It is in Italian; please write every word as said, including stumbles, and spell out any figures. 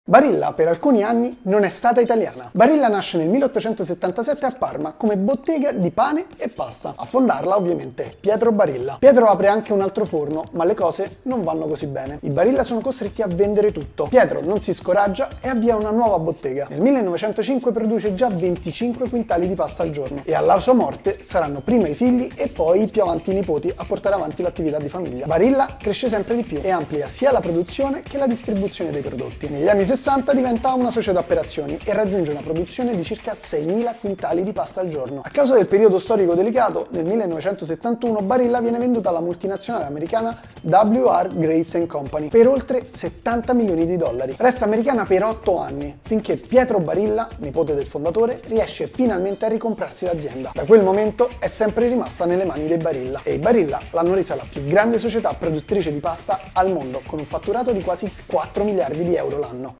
Barilla per alcuni anni non è stata italiana. Barilla nasce nel milleottocentosettantasette a Parma come bottega di pane e pasta. A fondarla ovviamente Pietro Barilla. Pietro apre anche un altro forno, ma le cose non vanno così bene. I Barilla sono costretti a vendere tutto. Pietro non si scoraggia e avvia una nuova bottega. Nel millenovecentocinque produce già venticinque quintali di pasta al giorno e alla sua morte saranno prima i figli e poi i più avanti i nipoti a portare avanti l'attività di famiglia. Barilla cresce sempre di più e amplia sia la produzione che la distribuzione dei prodotti. Negli anni sessanta diventa una società per azioni e raggiunge una produzione di circa seimila quintali di pasta al giorno. A causa del periodo storico delicato, nel millenovecentosettantuno Barilla viene venduta alla multinazionale americana W R Grace and Company per oltre settanta milioni di dollari. Resta americana per otto anni, finché Pietro Barilla, nipote del fondatore, riesce finalmente a ricomprarsi l'azienda. Da quel momento è sempre rimasta nelle mani dei Barilla e i Barilla l'hanno resa la più grande società produttrice di pasta al mondo, con un fatturato di quasi quattro miliardi di euro l'anno.